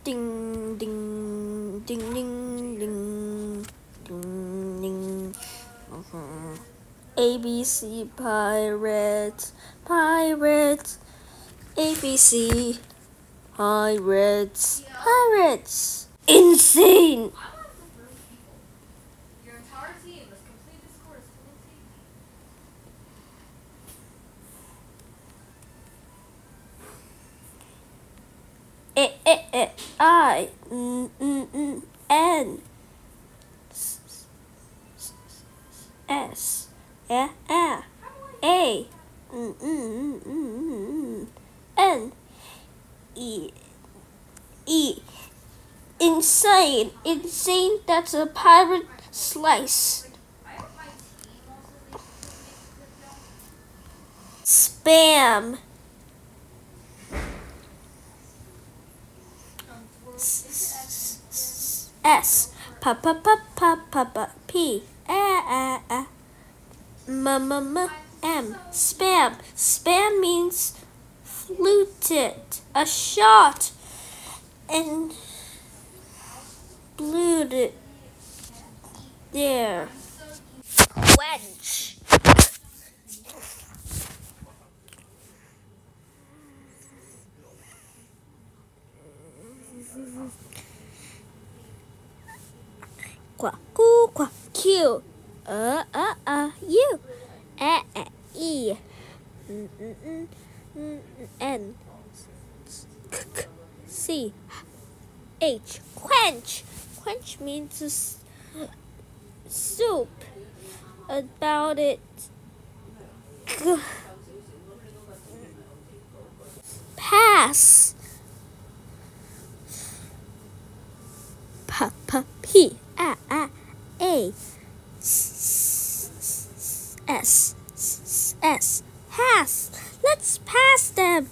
Ding ding ding ding ding ding ding. ABC pirates, pirates. ABC pirates, pirates. Insane. Your entire team must complete this course I N S A N E. Insane, insane. That's a pirate slice. Spam. S P M. Spam. Spam means fluted, a shot, and blued there. Quench. Quack, coo, quack, Q. U. E. N. C. H. Quench. Quench means soup. About it. Pass. P. A. S. Pass. Let's pass them.